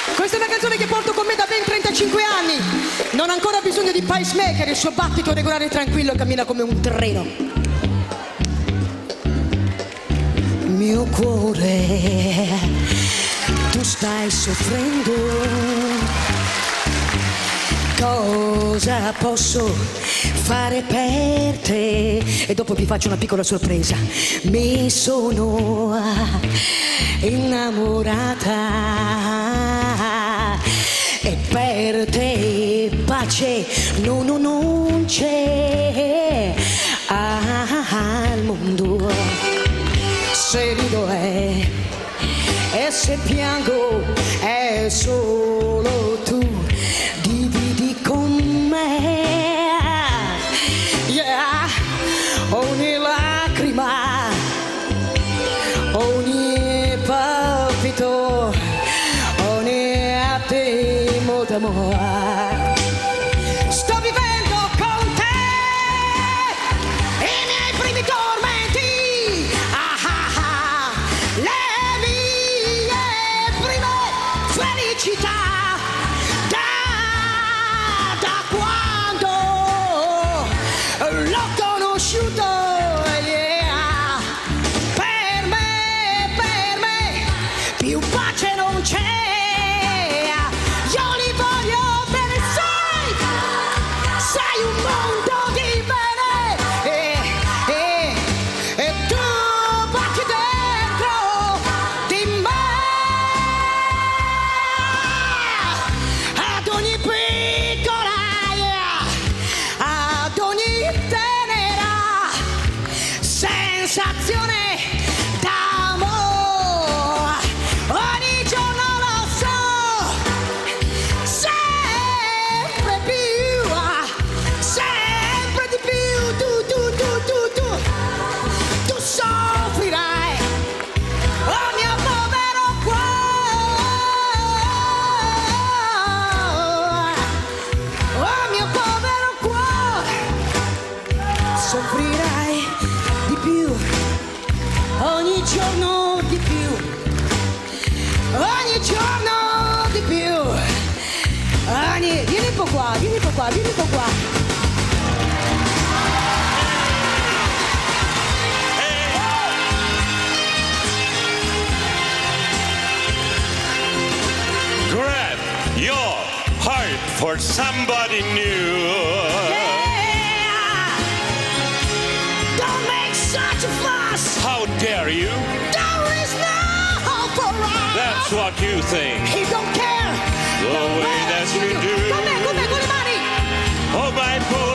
Questa è una canzone che porto con me da ben 35 anni. Non ha ancora bisogno di pacemaker, il suo battito regolare e tranquillo cammina come un treno. Mio cuore, tu stai soffrendo. Cosa posso fare per te? E dopo vi faccio una piccola sorpresa. Mi sono innamorata e per te pace non c'è al mondo. Se rido e se piango è solo tu. Dividi con me, yeah, ogni lacrima, ogni palpito, ogni attimo d'amore. Sto vivendo con te i miei primi tormenti, le mie prime felicità. L'ho conosciuto, yeah. Per me, più pace non c'è. Io li voglio bene, sei un mondo di bene. E tu batti dentro di me. Ad ogni piccola, ad ogni tenera sensazione d'amore, ogni giorno lo so, sempre di più, tu soffrirai, oh mio povero cuore, oh mio povero cuore. Soffrirai di più, ogni giorno di più, ogni giorno di più. Vieni un po' qua, vieni un po' qua, vieni un po' qua. Grab your heart for somebody new. Such a fuss. How dare you? There is no hope for us. That's what you think. He don't care. The way that you do. Con me, con le mani. Oh, my boy.